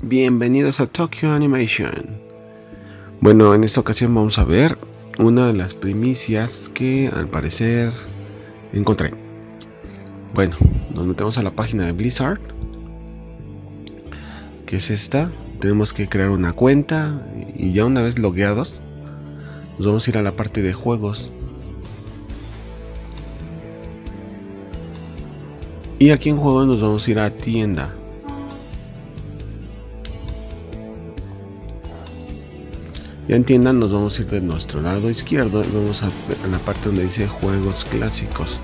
Bienvenidos a Tokyo Animation. Bueno, en esta ocasión vamos a ver una de las primicias que al parecer encontré. Bueno, nos metemos a la página de Blizzard, que es esta. Tenemos que crear una cuenta y ya una vez logueados nos vamos a ir a la parte de juegos. Y aquí en juegos nos vamos a ir a tienda. Ya en tienda nos vamos a ir de nuestro lado izquierdo y vamos a la parte donde dice juegos clásicos.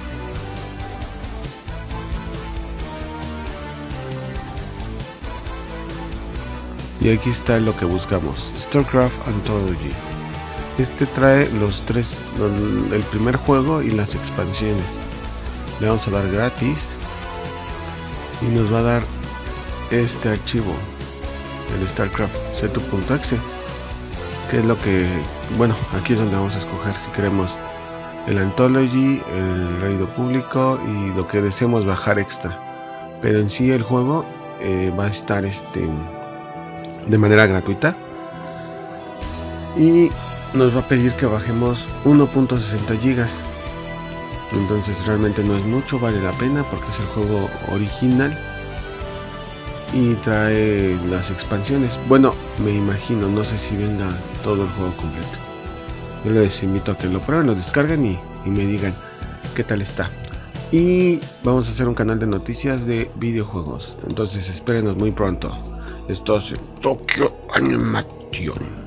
Y aquí está lo que buscamos, StarCraft Anthology. Este trae los tres, el primer juego y las expansiones. Le vamos a dar gratis y nos va a dar este archivo, el StarCraft setup.exe, que es lo que, bueno, aquí es donde vamos a escoger si queremos el Anthology, el raid público y lo que deseemos bajar extra. Pero en sí el juego va a estar de manera gratuita y nos va a pedir que bajemos 1.60 gigas. Entonces realmente no es mucho, vale la pena porque es el juego original y trae las expansiones. Bueno, me imagino, no sé si venga todo el juego completo. Yo les invito a que lo prueben, lo descarguen y me digan qué tal está. Y vamos a hacer un canal de noticias de videojuegos, entonces espérenos muy pronto. Esto es Tokyo Animation.